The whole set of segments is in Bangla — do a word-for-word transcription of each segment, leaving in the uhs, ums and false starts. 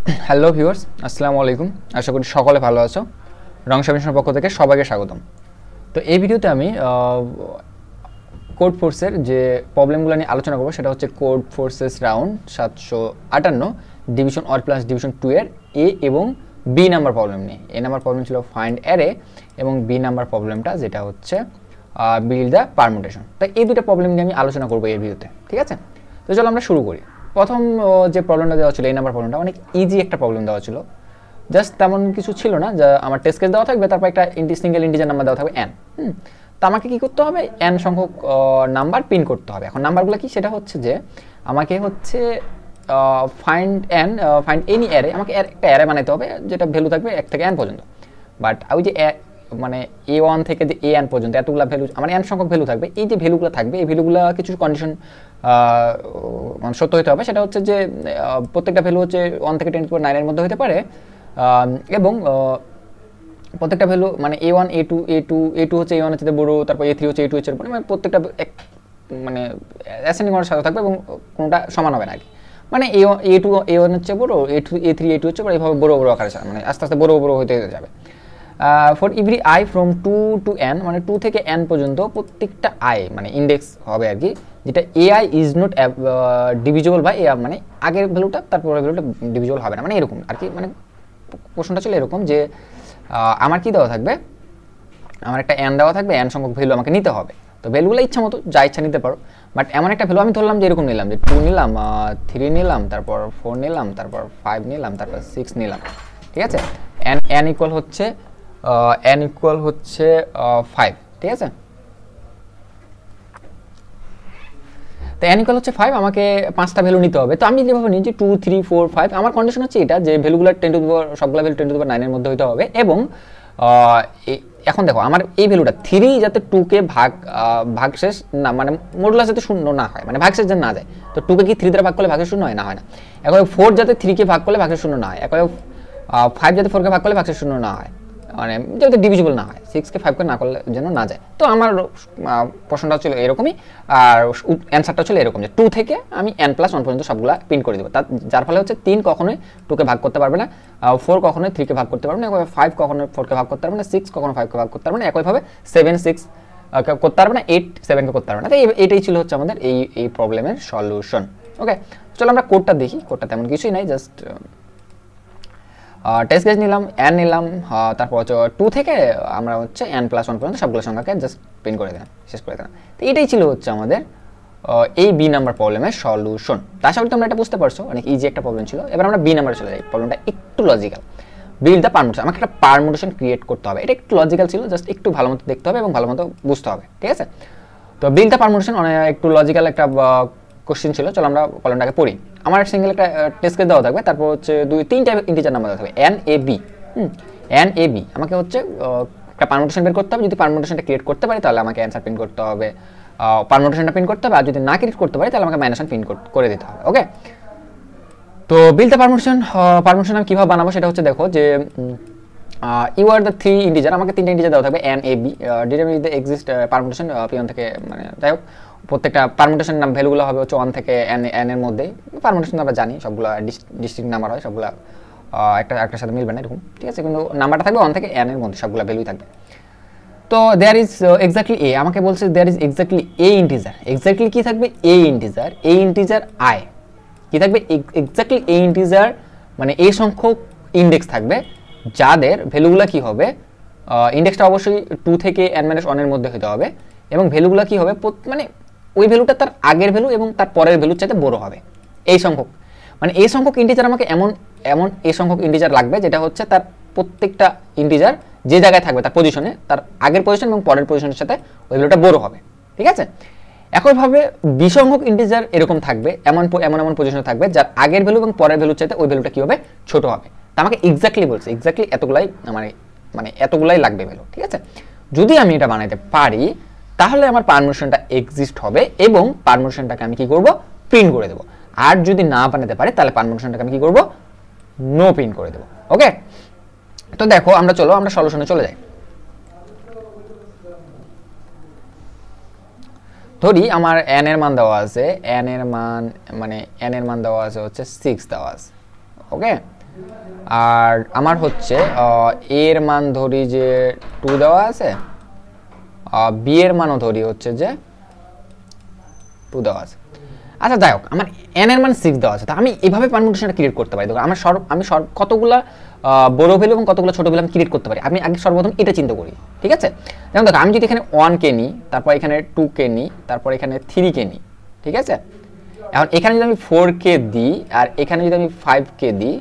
হ্যালো ভিউয়ার্স, আসসালামু আলাইকুম। আশা করি সকলে ভালো আছো। রং সাবমিশনের পক্ষ থেকে সবাইকে স্বাগতম। তো এই ভিডিওতে আমি কোড ফোর্সের যে প্রবলেমগুলো নিয়ে আলোচনা করবো সেটা হচ্ছে কোড ফোর্সেস রাউন্ড সাতশো আটান্ন division or plus division two এর এ এবং বি নাম্বার প্রবলেম নিয়ে। এ নাম্বার প্রবলেম ছিল ফাইন্ড অ্যারে এবং বি নাম্বার প্রবলেমটা যেটা হচ্ছে বিল্ড দ্য পারমুটেশন। তো এই দুটো প্রবলেম নিয়ে আমি আলোচনা করবো এই ভিডিওতে, ঠিক আছে? তো চলো আমরা শুরু করি। প্রথম যে প্রবলেমটা দেওয়া ছিল এই নাম্বার প্রবলেমটা অনেক ইজি একটা প্রবলেম দেওয়া ছিল, জাস্ট তেমন কিছু ছিল না। যা আমার টেস্ট কেস দেওয়া থাকবে, তারপর একটা সিঙ্গেল ইন্টিজার নাম্বার দেওয়া থাকবে এন। হুম তো আমাকে কী করতে হবে, এন সংখ্যক নাম্বার পিন করতে হবে। এখন নাম্বারগুলো কি, সেটা হচ্ছে যে আমাকে হচ্ছে find N find any array, আমাকে একটা অ্যারে বানাতে হবে যেটা ভ্যালু থাকবে এক থেকে এন পর্যন্ত। বাট ওই যে মানে এ ওয়ান থেকে যে এ এন পর্যন্ত এতগুলো ভ্যালু, মানে এন সংখ্যক ভ্যালু থাকবে। এই যে ভ্যালুগুলো থাকবে, এই ভ্যালুগুলো কিছু কন্ডিশন সত্য হতে হবে। সেটা হচ্ছে যে প্রত্যেকটা ভ্যালু হচ্ছে ওয়ান থেকে টেন টু নাইনের মধ্যে হতে পারে, এবং প্রত্যেকটা ভ্যালু মানে A one A two A two A two হচ্ছে এ ওয়ান হচ্ছে বড়ো, তারপর এ থ্রি হচ্ছে এ টু হচ্ছে মানে প্রত্যেকটা এক মানে অ্যাসেন্ডিং অর্ডার সাথে থাকবে এবং কোনোটা সমান হবে না আর কি। মানে এ এ টু এ ওয়ান হচ্ছে বড়ো, A two A three A two হচ্ছে বড়ো, এইভাবে বড়ো বড়ো আকারে মানে আস্তে আস্তে বড়ো বড়ো হতে যাবে। For every I from two to N, মানে টু থেকে এন পর্যন্ত প্রত্যেকটা আই মানে ইন্ডেক্স হবে আর কি, যেটা A I is not divisible by A, মানে আগের ভ্যালুটা তারপরের ভ্যালুটা ডিভিজিবল হবে না, মানে এরকম আর কি। মানে প্রশ্নটা ছিল এরকম যে আমার কি দেওয়া থাকবে, আমার একটা এন দেওয়া থাকবে, এন সংখ্যক ভ্যালু আমাকে নিতে হবে। তো ভ্যালুগুলো ইচ্ছা মতো যা ইচ্ছা নিতে পারো, বাট এমন একটা ভ্যালু আমি ধরলাম যে এরকম নিলাম, যে টু নিলাম, থ্রি নিলাম, তারপর ফোর নিলাম, তারপর ফাইভ নিলাম, তারপর সিক্স নিলাম, ঠিক আছে? এন এন ইকুয়াল হচ্ছে এন ইকুয়াল হচ্ছে ফাইভ, ঠিক আছে? তো এন ইকুয়াল হচ্ছে ফাইভ, আমাকে পাঁচটা ভ্যালু নিতে হবে। তো আমি যেভাবে নিই যে টু থ্রি ফোর ফাইভ, আমার কন্ডিশন হচ্ছে এটা যে ভ্যালুগুলো টেন টু পাওয়ার সবগুলো ভ্যালু টেন টু পাওয়ার নাইনের মধ্যে হতে হবে। এবং এখন দেখো আমার এই ভ্যালুটা থ্রি যাতে টুকে ভাগ ভাগশেষ না, মানে মডুলাস যাতে শূন্য না হয়, মানে ভাগশেষ যেন না যায়। তো টুকে কি থ্রি দ্বারা ভাগ করলে ভাগশেষ শূন্য হয় না, হয় না। একবার ফোর যাতে থ্রিকে ভাগ করলে ভাগশেষ শূন্য না হয়, একবার ফাইভ যাতে ফোরকে ভাগ করলে ভাগশেষ শূন্য না হয়, মানে যাতে ডিভিজিবল না হয়, সিক্সকে ফাইভকে না করলে যেন না যায়। তো আমার প্রশ্নটা ছিল এরকমই, আর অ্যান্সারটা ছিল এরকম যে টু থেকে আমি এন প্লাস ওয়ান পর্যন্ত সবগুলো প্রিন্ট করে দেবো। তার যার ফলে হচ্ছে তিন কখনোই টুকে ভাগ করতে পারবে না, ফোর কখনোই থ্রিকে ভাগ করতে পারবে না, একইভাবে ফাইভ কখনোই ফোরকে ভাগ করতে পারবে না, সিক্স কখনো ফাইভকে ভাগ করতে পারবে না, একইভাবে সেভেন সিক্স করতে পারবে না, এইট সেভেনকে করতে পারবে না। তো এটাই ছিল হচ্ছে আমাদের এই এই প্রবলেমের সলিউশন। ওকে, চলো আমরা কোডটা দেখি। কোডটা তেমন কিছুই নাই, জাস্ট টেস্ট কেস নিলাম, এন নিলাম, তারপর হচ্ছে টু থেকে আমরা হচ্ছে এন প্লাস ওয়ান পর্যন্ত সবগুলো সংখ্যাকে জাস্ট প্রিন্ট করে দিলাম, শেষ করে দিলাম। তো এটাই ছিল হচ্ছে আমাদের এই বি নাম্বার প্রবলেমের সলিউশন। তা আশা করি তোমরা এটা বুঝতে পারছো, অনেক ইজি একটা প্রবলেম ছিল। এবার আমরা বি নাম্বারে চলে যাই। প্রবলেমটা একটু লজিক্যাল, বিল্ড দ্য পারমুটেশন। আমাকে একটা পারমুটেশন ক্রিয়েট করতে হবে। এটা একটু লজিক্যাল ছিল, জাস্ট একটু ভালো মতো দেখতে হবে এবং ভালো মতো বুঝতে হবে, ঠিক আছে? তো বিল্ড দ্য পারমুটেশন অনেক একটু লজিক্যাল একটা কোশ্চেন ছিল। চলো আমরা প্রবলেমটাকে পড়ি। আমার সিঙ্গেল একটা টেস্ট কেস দেওয়া থাকবে, তারপর হচ্ছে দুই তিনটা ইন্টিজার নাম্বার দেওয়া থাকবে এন এ বি। হুম এন এ বি আমাকে হচ্ছে একটা পারমুটেশন বের করতে হবে। যদি পারমুটেশনটা ক্রিয়েট করতে পারি তাহলে আমাকে অ্যান্সার প্রিন্ট করতে হবে, পারমুটেশনটা প্রিন্ট করতে হবে। আর যদি না ক্রিয়েট করতে পারি তাহলে আমাকে মাইনাসন প্রিন্ট করে দিতে হবে। ওকে, তো বিল্ড দ্য পারমুটেশন পারমুটেশন আমি কীভাবে বানাবো সেটা হচ্ছে দেখো যে you are the three integer, আমাকে তিনটা ইন্টিজার দেওয়া থাকবে N A B, determine the exist permutation P one থেকে, মানে যাই হোক প্রত্যেকটা পারমুটেশন নাম ভ্যালুগুলো হবে হচ্ছে ওয়ান থেকে এন এন এর মধ্যেই। পারমুটেশন আমরা জানি সবগুলো ডিস্ট্রিক্ট নাম্বার হয়, সবগুলো একটা একটার সাথে মিলবে না এরকম, ঠিক আছে? কিন্তু নাম্বারটা থাকবে ওয়ান থেকে এন এর মধ্যে, সবগুলো ভ্যালুই থাকবে। তো দেয়ার ইজ এক্স্যাক্টলি এ, আমাকে বলছে there is exactly A integer. Exactly কি থাকবে? A integer, A integer I কি থাকবে? এক্স্যাক্টলি এ ইন্টিজার মানে এই সংখ্যক ইন্ডেক্স থাকবে যাদের ভ্যালুগুলো কি হবে, ইন্ডেক্সটা অবশ্যই টু থেকে এন মাইনাস ওয়ানের মধ্যে হতে হবে, এবং ভ্যালুগুলো কি হবে মানে ওই ভ্যালুটা তার আগের ভ্যালু এবং তার পরের ভ্যালুর চাইতে বড় হবে। এই সংখ্যক মানে এই সংখ্যক ইন্টিজার আমাকে এমন এমন এই সংখ্যক ইন্টিজার লাগবে যেটা হচ্ছে তার প্রত্যেকটা ইন্টিজার যে জায়গায় থাকবে তার পজিশনে, তার আগের পজিশন এবং পরের পজিশনের সাথে ওই ভ্যালুটা বড় হবে, ঠিক আছে? একইভাবে বি সংখ্যক ইন্টিজার এরকম থাকবে, এমন এমন এমন পজিশনে থাকবে যার আগের ভ্যালু এবং পরের ভ্যালুর চাইতে ওই ভ্যালুটা কি হবে, ছোট হবে। তা আমাকে এক্স্যাক্টলি বলছে এক্স্যাক্টলি এতগুলাই মানে মানে এতগুলাই লাগবে ভ্যালু, ঠিক আছে? যদি আমি এটা বানাইতে পারি তাহলে আমার পারমুটেশনটা এক্সিস্ট হবে এবং পারমুটেশনটাকে আমি কি করব, প্রিন্ট করে দেবো। আর যদি না বানাতে পারি তাহলে পারমুটেশনটাকে আমি কি করব, নো প্রিন্ট করে দেবো। ওকে, তো দেখো আমরা চলো আমরা সলিউশনে চলে যাই। ধরি আমার এন এর মান দেওয়া আছে, এন এর মান মানে এন এর মান দেওয়া আছে হচ্ছে সিক্স দেওয়া আছে। ওকে, আর আমার হচ্ছে এর মান ধরি যে টু দেওয়া আছে, বি এর মানও ধরি হচ্ছে যে টু দেওয়া আছে। আচ্ছা যাই হোক, আমার এন এর মান সিক্স দেওয়া আছে। তা আমি এইভাবে পারমুটেশনটা ক্রিয়েট করতে পারি। দেখো আমার সর্ব আমি সর্ব কতগুলা বড় ভ্যালু এবং কতগুলো ছোট ভ্যালু আমি ক্রিয়েট করতে পারি। আমি আগে সর্বপ্রথম এটা চিন্তা করি, ঠিক আছে? যেমন দেখো আমি যদি এখানে ওয়ান কে নিই, তারপর এখানে টু কে নিই, তারপর এখানে থ্রি কে নিই, ঠিক আছে? এখন এখানে যদি আমি ফোর কে দিই আর এখানে যদি আমি ফাইভ কে দিই,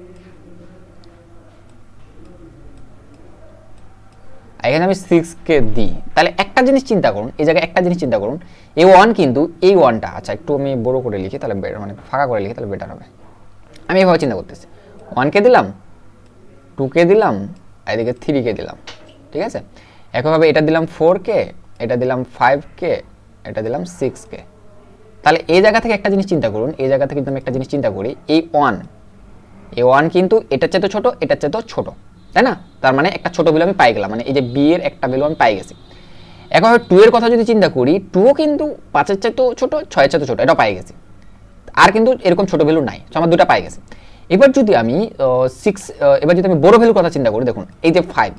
এখানে আমি সিক্স কে দিই, তাহলে একটা জিনিস চিন্তা করুন, এই জায়গায় একটা জিনিস চিন্তা করুন, এই ওয়ান কিন্তু এই ওয়ানটা, আচ্ছা একটু আমি বড় করে লিখি তাহলে মানে ফাঁকা করে লিখি তাহলে বেটার হবে। আমি এভাবে চিন্তা করতেছি, ওয়ান কে দিলাম, টু কে দিলাম, এদিকে থ্রি কে দিলাম, ঠিক আছে? একইভাবে এটা দিলাম ফোর কে, এটা দিলাম ফাইভ কে, এটা দিলাম সিক্স কে। তাহলে এই জায়গা থেকে একটা জিনিস চিন্তা করুন, এই জায়গা থেকে কিন্তু আমি একটা জিনিস চিন্তা করি, এই ওয়ান এই ওয়ান কিন্তু এটার চেয়ে তো ছোটো, এটার চেয়ে তো ছোটো, তাই না? তার মানে একটা ছোট ভ্যালু আমি পাই গেলাম, মানে এই যে বি এর একটা ভ্যালু আমি পাই গেছি। একইভাবে টু এর কথা যদি চিন্তা করি, টুও কিন্তু পাঁচের চেয়ে তো ছোটো, ছয়ের চেয়ে তো ছোটো, এটাও পাই গেছি। আর কিন্তু এরকম ছোট ভ্যালু নাই, তো আমার দুটা পাই গেছে। এবার যদি আমি সিক্স এবার যদি আমি বড় ভ্যালুর কথা চিন্তা করি, দেখুন এই যে ফাইভ,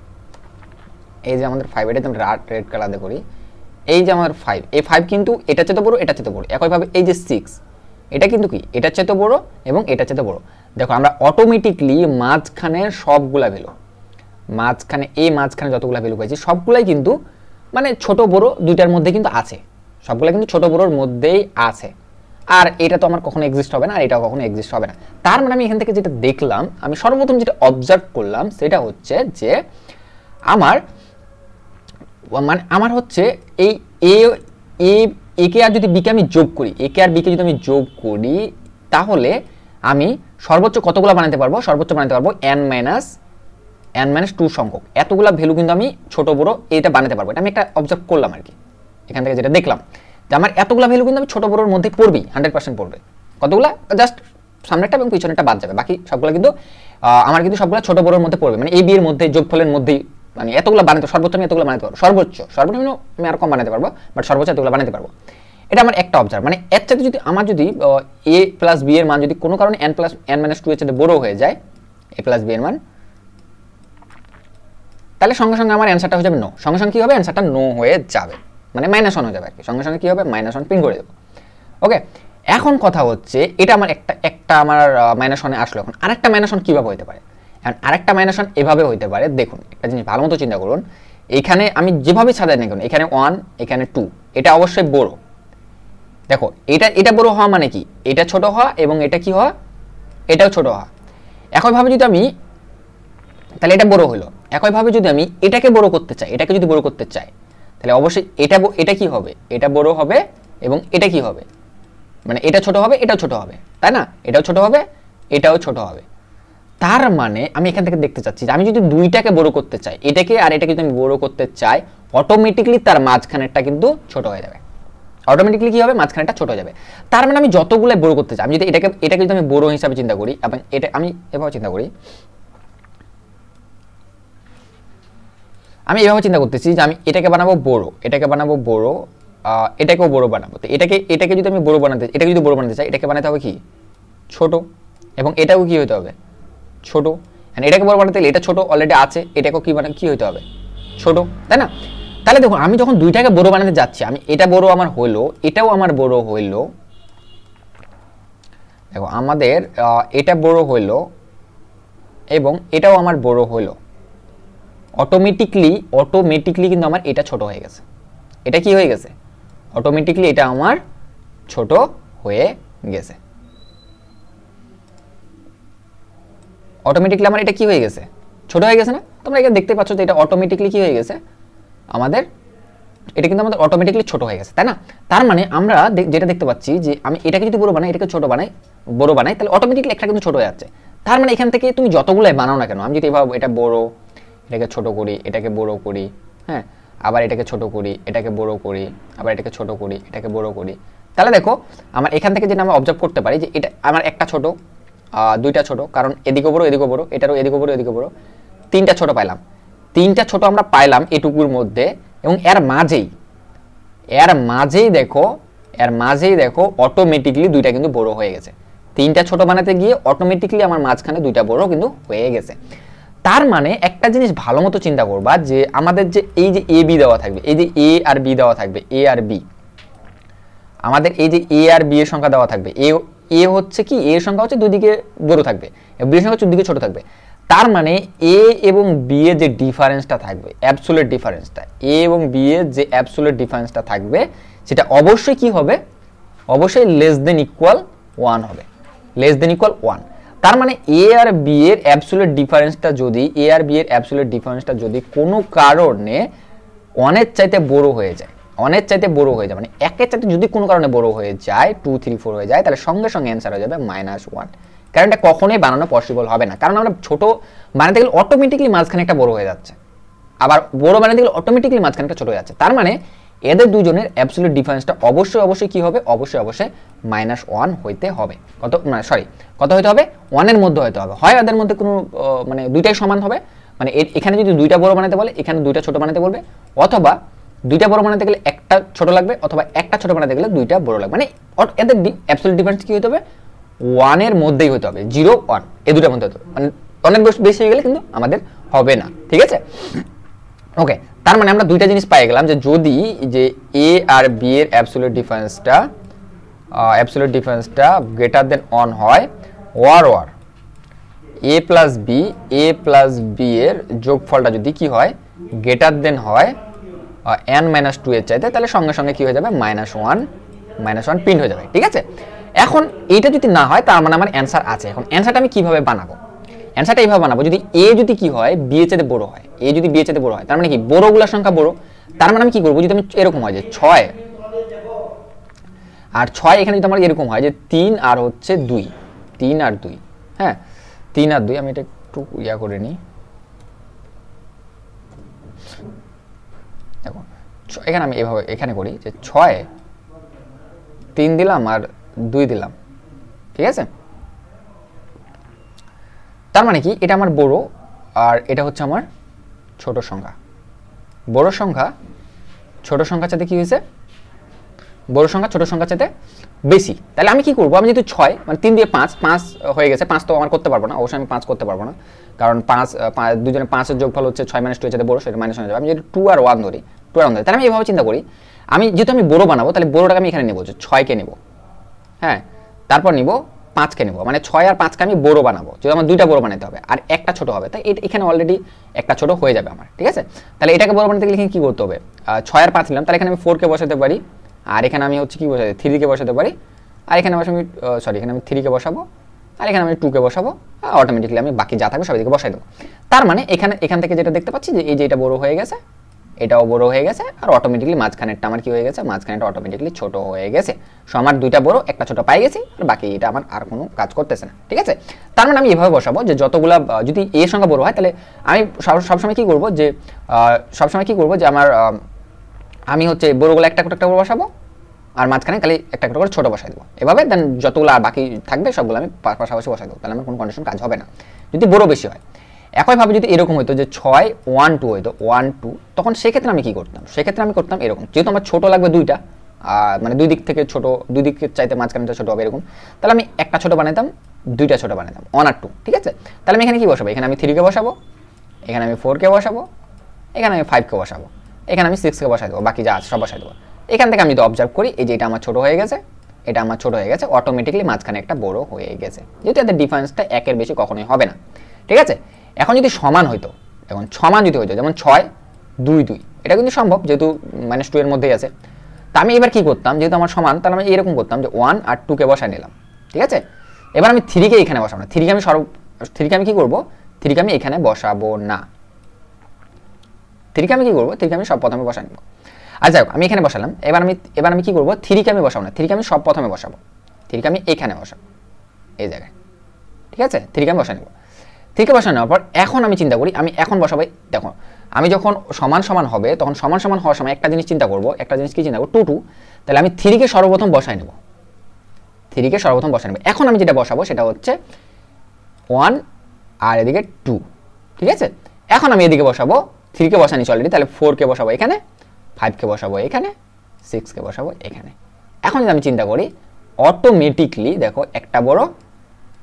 এই যে আমাদের ফাইভ, এটা আমি রেড কালারে করি, এই যে আমার ফাইভ, এই ফাইভ কিন্তু এটার চেয়ে তো বড়, এটার চেয়ে তো বড়। একইভাবে এই যে সিক্স, এটা কিন্তু কি এটার চেয়ে তো বড় এবং এটার চেয়ে তো বড়। দেখো আমরা অটোমেটিকলি মাঝখানের সবগুলা ভ্যালু, মাঝখানে এই মাঝখানে যতগুলা ভ্যালু পাইছি সবগুলাই কিন্তু মানে ছোট বড় দুইটার মধ্যে কিন্তু আছে, সবগুলা কিন্তু ছোট বড়োর মধ্যেই আছে। আর এটা তো আমার কখনো এক্সিস্ট হবে না, আর এটাও কখনো এক্সিস্ট হবে না। তার মানে আমি এখান থেকে যেটা দেখলাম, আমি সর্বপ্রথম যেটা অবজার্ভ করলাম সেটা হচ্ছে যে আমার মানে আমার হচ্ছে এই এ একে আর যদি বিকে আমি যোগ করি, একে আর বিকে যদি আমি যোগ করি, তাহলে আমি সর্বোচ্চ কতগুলো বানাতে পারবো? সর্বোচ্চ বানাতে পারবো N minus N minus two সংখ্যক, এতগুলা ভ্যালু কিন্তু আমি ছোট বড় এটা বানাতে পারবো। এটা আমি একটা অবজার্ভ করলাম আর কি, এখান থেকে যেটা দেখলাম যে আমার এতগুলা ভ্যালু কিন্তু আমি ছোট বড়োর মধ্যে পড়বেই, হান্ড্রেড পার্সেন্ট পড়বে। কতগুলা? জাস্ট সামনেরটা এবং পিছনেরটা বাদ যাবে, বাকি সবগুলো কিন্তু আমার কিন্তু সবগুলো ছোট বড়োর মধ্যে পড়বে, মানে এই বিয়ের মধ্যে যোগফলের মধ্যেই মানে এতগুলো বানাতে, সর্বোচ্চ আমি এতগুলো বানাতে পারবো, সর্বোচ্চ, সর্বনিম্ন আমি আর কম বানাতে পারবো, বাট সর্বোচ্চ এতগুলো বানাতে পারবো। এটা আমার একটা অবজার্ভ। মানে এর চাইতে যদি আমার যদি এ প্লাস বি এর মান যদি কোনো কারণে N plus N minus two এর চাইতে বড় হয়ে যায়, এ প্লাস বি এর মান, তাহলে সঙ্গে সঙ্গে আমার অ্যান্সারটা হয়ে যাবে নো। সঙ্গে সঙ্গে কি হবে? অ্যান্সারটা নো হয়ে যাবে, মানে মাইনাস ওয়ান হয়ে যাবে আর কি। সঙ্গে সঙ্গে কি হবে? মাইনাস ওয়ান প্রিন্ট করে দেবো। ওকে, এখন কথা হচ্ছে এটা আমার একটা একটা আমার মাইনাস ওয়ানে আসলো, এখন আরেকটা মাইনাস ওয়ান কীভাবে হতে পারে? এখন আরেকটা মাইনাস ওয়ান এভাবে হতে পারে, দেখুন একটা জিনিস ভালো মতো চিন্তা করুন। এখানে আমি যেভাবে সাজাই না কেন, এখানে ওয়ান, এখানে টু, এটা অবশ্যই বড়। দেখো এটা এটা বড় হওয়া মানে কি? এটা ছোট হওয়া এবং এটা কি হওয়া? এটাও ছোট হওয়া। একইভাবে যদি আমি, তাহলে এটা বড় হলো। একইভাবে যদি আমি এটাকে বড় করতে চাই, এটাকে যদি বড় করতে চাই, তাহলে অবশ্যই এটা এটা কি হবে? এটা বড় হবে এবং এটা কি হবে? মানে এটা ছোট হবে, এটাও ছোট হবে, তাই না? এটাও ছোট হবে, এটাও ছোট হবে। তার মানে আমি এখান থেকে দেখতে চাচ্ছি যে আমি যদি দুইটাকে বড় করতে চাই, এটাকে আর এটাকে যদি আমি বড় করতে চাই, অটোমেটিকলি তার মাঝখানেরটা কিন্তু ছোট হয়ে যাবে। অটোমেটিকলি কি হবে? মাঝখানেরটা ছোট হয়ে যাবে। তার মানে আমি যতগুলো বড় করতে চাই, আমি যদি এটাকে এটাকে যদি আমি বড় হিসাবে চিন্তা করি এবং এটা আমি এভাবে চিন্তা করি, আমি এভাবে চিন্তা করতেছি যে আমি এটাকে বানাবো বড়, এটাকে বানাবো বড়, এটাকেও বড় বানাবো। তো এটাকে এটাকে যদি আমি বড় বানাতে এটাকে যদি বড় বানাতে চাই, এটাকে বানাতে হবে কি? ছোট, এবং এটাও কি হতে হবে? ছোট। এটাকে বড় বানাতে গেলে এটা ছোট অলরেডি আছে, এটাকেও কি বানাতে কি হতে হবে? ছোট, তাই না? তাহলে দেখুন আমি যখন দুইটাকে বড় বানাতে যাচ্ছি, আমি এটা বড় আমার হইলো, এটাও আমার বড় হইলো। দেখো আমাদের এটা বড় হইলো এবং এটাও আমার বড় হইলো। অটোমেটিকলি অটোমেটিকলি কিন্তু আমার এটা ছোট হয়ে গেছে। এটা কি হয়ে গেছে? অটোমেটিকলি এটা আমার ছোট হয়ে গেছে। অটোমেটিকলি আমার এটা কি হয়ে গেছে? ছোট হয়ে গেছে না? তোমরা এখানে দেখতে পাচ্ছ যে এটা অটোমেটিকলি কি হয়ে গেছে আমাদের, এটা কিন্তু আমাদের অটোমেটিকলি ছোট হয়ে গেছে, তাই না? তার মানে আমরা যেটা দেখতে পাচ্ছি যে আমি এটাকে যদি বড় বানাই, এটাকে ছোট বানাই, বড় বানাই, তাহলে অটোমেটিকলি একটা কিন্তু ছোট হয়ে যাচ্ছে। তার মানে এখান থেকে তুমি যতগুলাই বানাও না কেন, আমি যদি এভাবে এটা বড়, এটাকে ছোট করি, এটাকে বড় করি, হ্যাঁ, আবার এটাকে ছোট করি, এটাকে বড় করি, আবার এটাকে ছোট করি, এটাকে বড় করি, তাহলে দেখো আমার এখান থেকে যেটা আমরা অবজার্ভ করতে পারি যে এটা আমার একটা ছোট, দুইটা ছোট, কারণ এদিকে বড় এদিকে বড়, এটারও এদিকে বড় এদিকে বড়, তিনটা ছোট পাইলাম। তিনটা ছোট আমরা পাইলাম এটুকুর মধ্যে, এবং এর মাঝেই এর মাঝেই দেখো এর মাঝেই দেখো অটোমেটিকলি দুইটা কিন্তু বড় হয়ে গেছে। তিনটা ছোট বানাতে গিয়ে অটোমেটিকলি আমার মাঝখানে দুইটা বড় কিন্তু হয়ে গেছে। তার মানে একটা জিনিস ভালো মতো চিন্তা করবা যে আমাদের যে এই যে এ বি দেওয়া থাকবে, এই যে এ আর বি দেওয়া থাকবে, এ আর বি, আমাদের এই যে এ আর বি এর সংখ্যা দেওয়া থাকবে, এ এ হচ্ছে কি, এর সংখ্যা হচ্ছে দুই দিকে বড় থাকবে, বি এর সংখ্যা হচ্ছে দুই দিকে ছোট থাকবে। তার মানে এ এবং বি এর যে ডিফারেন্সটা থাকবে, অ্যাবসোলিউট ডিফারেন্সটা, এ এবং বি এর যে অ্যাবসোলিউট ডিফারেন্সটা থাকবে সেটা অবশ্যই কি হবে, অবশ্যই লেস দেন ইকুয়াল ওয়ান হবে, লেস দেন ইকুয়াল ওয়ান। তার মানে এ আর বি এর অ্যাবসোলিউট ডিফারেন্সটা যদি এ আর বি এর অ্যাবসোলিউট ডিফারেন্সটা যদি কোনো কারণে ওয়ানের চাইতে বড় হয়ে যায়, ওয়ানের চাইতে বড় হয়ে যায় মানে একের চাইতে যদি কোনো কারণে বড় হয়ে যায়, টু থ্রি ফোর হয়ে যায়, তাহলে সঙ্গে সঙ্গে অ্যান্সার হয়ে যাবে মাইনাস ওয়ান। কারণ এটা কখনোই বানানো পসিবল হবে না, কারণ আমরা ছোট বানাতে গেলে অটোমেটিকলি মাঝখানে একটা বড় হয়ে যাচ্ছে, আবার বড় বানাতে গেলে অটোমেটিকলি মাঝখানে একটা ছোট হয়ে যাচ্ছে। তার মানে এদের দুজনের অ্যাবসোলিউট ডিফারেন্সটা অবশ্যই অবশ্যই কি হবে, অবশ্যই অবশ্যই মাইনাস ওয়ান হইতে হবে। কত মানে সরি কত হইতে হবে, ওয়ানের মধ্যে হইতে হবে। হয় এদের মধ্যে কোনো মানে দুইটাই সমান হবে, মানে এখানে যদি দুইটা বড় বানাতে বলে এখানে দুইটা ছোট বানাতে বলবে, অথবা দুইটা বড় বানাতে গেলে একটা ছোট লাগবে, অথবা একটা ছোট বানাতে গেলে দুইটা বড় লাগবে। মানে এদের অ্যাবসোলিউট ডিফারেন্স কি হইতে হবে, ওয়ানের মধ্যেই হতে হবে, জিরো ওয়ান এই দুটার মধ্যে হতে হবে। মানে অনেক বেশি হয়ে গেলে কিন্তু আমাদের হবে না, ঠিক আছে। ওকে, তার মানে আমরা দুইটা জিনিস পাই গেলাম যে যদি যে এ আর বি এর অ্যাবসোলিউট ডিফারেন্সটা অ্যাবসোলিউট ডিফারেন্সটা গ্রেটার দেন ওয়ান হয়, or or A plus B, A plus B এর যোগফলটা যদি কি হয়, গ্রেটার দেন হয় এন মাইনাস টু এর চাইতে, তাহলে সঙ্গে সঙ্গে কি হয়ে যাবে, minus one minus one print হয়ে যাবে, ঠিক আছে। এখন এইটা যদি না হয় তার মানে আমার অ্যান্সার আছে। এখন অ্যান্সারটা আমি কিভাবে বানাবো, অ্যান্সারটা এইভাবে বানাবো, যদি এ যদি কি হয়, বি এর চাইতে বড় হয়, এ যদি বি এর চাইতে বড় হয়, তার মানে কি বড়গুলোর সংখ্যা বড়, তার মানে আমি কি করবো, যদি আমি এরকম হয় যে ছয় আর ছয়, এখানে যদি আমার এরকম হয় যে তিন আর হচ্ছে দুই, তিন আর দুই, হ্যাঁ তিন আর দুই, আমি এটা একটু ইয়া করে নিই, দেখো এখানে আমি এভাবে এখানে করি যে ছয় তিন দিলাম আর দুই দিলাম, ঠিক আছে। তার মানে কি এটা আমার বড় আর এটা হচ্ছে আমার ছোট সংখ্যা, বড় সংখ্যা ছোট সংখ্যার সাথে কি হয়েছে, বড় সংখ্যা ছোট সংখ্যার সাথে বেশি। তাহলে আমি কি করবো, আমি যেহেতু ছয় মানে তিন দিয়ে পাঁচ, পাঁচ হয়ে গেছে, পাঁচ তো আমার করতে পারবো না, অবশ্যই আমি পাঁচ করতে পারবো না, কারণ পাঁচ দুজনে পাঁচের যোগফল হচ্ছে ছয় মাইনাস টু এর সাথে বড়, সেটা মাইনাস হয়ে যাবে। আমি যদি টু আর ওয়ান ধরি, টু আর ওয়ান ধরি, তাহলে আমি এইভাবে চিন্তা করি, আমি যেহেতু আমি বড় বানাবো তাহলে বড়টাকে আমি এখানে নেবো, যে ছয়কে নেবো, হ্যাঁ তারপর নিব পাঁচকে নেবো, মানে ছয় আর পাঁচকে আমি বড় বানাবো, যদি আমার দুইটা বড় বানাতে হবে আর একটা ছোট হবে, তাই এখানে অলরেডি একটা ছোট হয়ে যাবে আমার, ঠিক আছে। তাহলে এটাকে বড় বানাতে গেলে কি করতে হবে, ছয় আর পাঁচ নিলাম, তাহলে এখানে আমি ফোরকে বসাতে পারি, আর এখানে আমি হচ্ছে কি বসাতে থ্রিকে বসাতে পারি, আর এখানে আমি সরি এখানে আমি থ্রিকে বসাবো, আর এখানে আমি টুকে বসাবো, আর অটোমেটিকলি আমি বাকি যা থাকবে সবাইকে বসাই দেবো। তার মানে এখানে এখান থেকে যেটা দেখতে পাচ্ছি যে এই যে এটা বড় হয়ে গেছে, এটাও বড় হয়ে গেছে, আর অটোমেটিকলি মাঝখানেরটা আমার কি হয়ে গেছে, মাঝখানেরটা অটোমেটিকলি ছোট হয়ে গেছে। সো আমার দুইটা বড় একটা ছোট পাই গেছি, আর বাকি এটা আমার আর কোনো কাজ করতেছে না, ঠিক আছে। তার মানে আমি এভাবে বসাবো যে যতগুলা যদি এর সংখ্যা বড় হয় তাহলে আমি সবসময় কি করবো, যে সবসময় কি করবো যে আমার আমি হচ্ছে বড়গুলো একটা একটা করে বসাবো, আর মাঝখানে খালি একটা একটা করে ছোট বসাই দেবো, এভাবে দেন যতগুলো আর বাকি থাকবে সবগুলো আমি পাশাপাশি বসাই দেবো, তাহলে আমার কোনো কন্ডিশন কাজ হবে না যদি বড় বেশি হয়। একইভাবে যদি এরকম হতো যে ছয় ওয়ান টু হইতো, ওয়ান টু, তখন সেক্ষেত্রে আমি কি করতাম, সেক্ষেত্রে আমি করতাম এরকম, যেহেতু আমার ছোট লাগবে দুইটা, মানে দুই দিক থেকে ছোট, দুই দিকের চাইতে মাঝখানেটা ছোট হবে এরকম, তাহলে আমি একটা ছোট বানাতাম, দুইটা ছোট বানাতাম, ওয়ান আর টু, ঠিক আছে। তাহলে আমি এখানে কি বসাবো, এখানে আমি থ্রিকে বসাবো, এখানে আমি ফোরকে বসাবো, এখানে আমি ফাইভকে বসাবো, এখানে আমি সিক্সকে বসাই দেবো, বাকি যা আছে সব বসাই দেবো। এখান থেকে আমি যদি অবজার্ভ করি, এই যে এটা আমার ছোট হয়ে গেছে, এটা আমার ছোট হয়ে গেছে, অটোমেটিকলি মাঝখানে একটা বড় হয়ে গেছে, যেহেতু এদের ডিফারেন্সটা একের বেশি কখনোই হবে না, ঠিক আছে। এখন যদি সমান হইতো, এখন সমান যদি হইতো, যেমন ছয় দুই দুই, এটা কিন্তু সম্ভব যেহেতু মাইনাস টু এর মধ্যেই আছে। তা আমি এবার কি করতাম, যেহেতু আমার সমান, তাহলে আমি এরকম করতাম যে ওয়ান আর টুকে বসাই নিলাম, ঠিক আছে। এবার আমি থ্রিকে এখানে বসাবো না, থ্রিকে আমি সর্ব থ্রিকে আমি কি করবো, থ্রিকে আমি এখানে বসাবো না, থ্রিকে আমি কি করবো, থ্রিকে আমি সব প্রথমে বসাই নেবো। আচ্ছা আমি এখানে বসালাম, এবার আমি এবার আমি কি করবো, থ্রিকে আমি বসাবো না, থ্রিকে আমি সব প্রথমে বসাবো, থ্রিকে আমি এখানে বসাবো এই জায়গায়, ঠিক আছে। থ্রিকে আমি বসাই নেবো, থ্রিকে বসানো নেওয়ার পর এখন আমি চিন্তা করি, আমি এখন বসাবো, দেখো আমি যখন সমান সমান হবে তখন সমান সমান হওয়ার সময় একটা জিনিস চিন্তা করবো, একটা জিনিস কি চিন্তা করবো, টু টু, তাহলে আমি থ্রিকে সর্বপ্রথম বসাই নেবো, থ্রিকে সর্বপ্রথম বসাই নেবো। এখন আমি যেটা বসাবো সেটা হচ্ছে ওয়ান আর এদিকে টু, ঠিক আছে। এখন আমি এদিকে বসাবো, থ্রিকে বসাই নিচ্ছি অলরেডি, তাহলে ফোরকে বসাবো এখানে, ফাইভকে বসাবো এখানে, সিক্সকে বসাবো এখানে। এখন যদি আমি চিন্তা করি, অটোমেটিকলি দেখো একটা বড়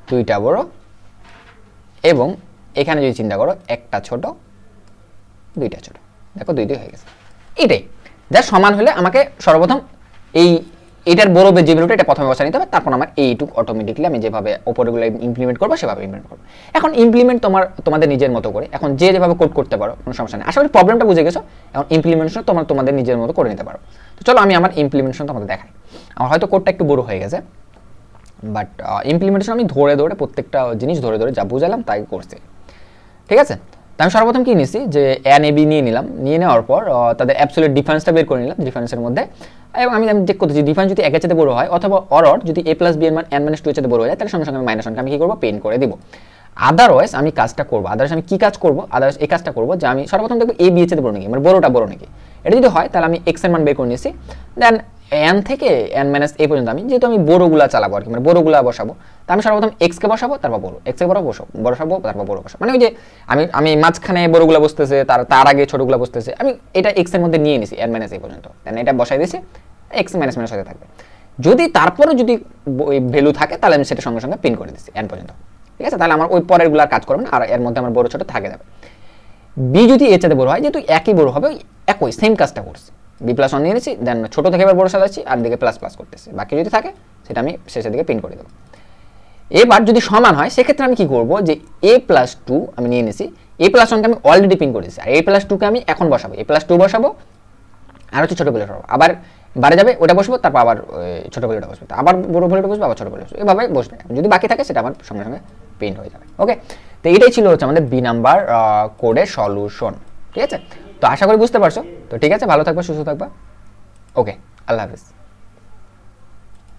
দুইটা বড়, এবং এখানে যদি চিন্তা করো একটা ছোট দুইটা ছোট, দেখো দুই দুই হয়ে গেছে। এটাই যা সমান হলে আমাকে সর্বপ্রথম এই এটার বড় যে ভ্যালুটা এটা প্রথমে বসা নিতে হবে, তারপর আমার এইটুকু অটোমেটিকলি আমি যেভাবে ওপরগুলো ইমপ্লিমেন্ট করবো সেভাবে ইমপ্লিমেন্ট করবো। এখন ইমপ্লিমেন্ট তোমার তোমাদের নিজের মতো করে, এখন যে যেভাবে কোড করতে পারো কোনো সমস্যা নেই। আশা করি প্রবলেমটা বুঝে গেছো। এখন ইমপ্লিমেন্টেশন তোমার তোমাদের নিজের মতো করে নিতে পারো। তো চলো আমি আমার ইমপ্লিমেন্টেশন তোমাদের দেখাই। আমার হয়তো কোডটা একটু বড় হয়ে গেছে, বাট ইমপ্লিমেন্টেশন আমি ধরে ধরে প্রত্যেকটা জিনিস ধরে ধরে যা বুঝালাম তাই করছি, ঠিক আছে। তো আমি সর্বপ্রথম কি নিছি যে এন এ বি নিয়ে নিলাম, নিয়ে নেওয়ার পর তাদের অ্যাবসলিউট ডিফারেন্সটা বের করে নিলাম ডিফারেন্সের মধ্যে, এবং আমি চেক করতেছি ডিফারেন্স যদি একের চাইতে বড় হয় অথবা অর যদি এ প্লাস বি এর মান এন মাইনাস টু এর চাইতে বড় হয়ে যায়, তাহলে সঙ্গে সঙ্গে আমি মাইনাস ওয়ানকে আমি কি করবো পেন করে দিব। আদারওয়াইজ আমি কাজটা করবো, আদারওয়াইজ আমি কি কাজ করবো, আদারওয়াইজ এই কাজটা করবো যে আমি সর্বপ্রথম দেখবো এ বি এর চাইতে বড় নাকি, মানে বড়টা বড় নাকি। এটা যদি হয় তাহলে আমি এক্স এর মান বের করে নিয়েছি, দেন এন থেকে এন মাইনাস এ পর্যন্ত আমি যেহেতু আমি বড়গুলা চালাবো আর কি, মানে বড়গুলা বসাবো, তা আমি সর্বপ্রথম এক্সকে বসাবো তারপর বড়, এক্সকে বড় বসাবো বসাবো তারপর বড় বসাবো, মানে ওই যে আমি আমি মাঝখানে বড়গুলা বসতেছে, তার তার আগে ছোটগুলা বসতেছে, আমি এটা এক্স এর মধ্যে নিয়ে নিছি এন মাইনাস এ পর্যন্ত, দেন এটা বসাই দিয়েছি, এক্স মাইনাস মাইনাস হতে থাকবে। যদি তারপরে যদি ওই ভ্যালু থাকে তাহলে আমি সেটা সঙ্গে সঙ্গে পিন করে দিচ্ছি এন পর্যন্ত, ঠিক আছে। তাহলে আমার ওই পরেরগুলো কাজ করবে না, আর এর মধ্যে আমার বড় ছোট থাকে যাবে। বি যদি এর চাইতে বড় হয়, যেহেতু একই বড় হবে, একই সেম কাজটা করছি, বি প্লাস ওয়ান নিয়ে নিয়েছি, দেন ছোট থেকে এবার বড় সাজাচ্ছি আর দিকে প্লাস প্লাস করতেছি, বাকি যদি থাকে সেটা আমি শেষের দিকে পিন করে দেবো। এবার যদি সমান হয় সেক্ষেত্রে আমি কি করবো যে এ প্লাস টু আমি নিয়ে নিয়েছি, এ প্লাস ওয়ানকে আমি অলরেডি পিন করেছি, আর এ প্লাস টুকে আমি এখন বসাবো, এ প্লাস টু বসাবো আর হচ্ছে ছোটো ভ্যালু বসাবো, আবার বাড়ে যাবে ওটা বসবো, তারপর আবার ছোটো ভ্যালুটা বসবে, আবার বড় ভ্যালুটা বসবে, আবার ছোটো ভ্যালু বসবে, এভাবে বসবে। যদি বাকি থাকে সেটা আমার সঙ্গে সঙ্গে প্রিন্ট হয়ে যাবে। ওকে, তো এটাই ছিল হচ্ছে আমাদের বি নাম্বার কোডের সলিউশন, ঠিক আছে। তো আশা করি বুঝতে পারছো। তো ঠিক আছে, ভালো থাকবা, সুস্থ থাকবা। ওকে, আল্লাহ হাফিজ।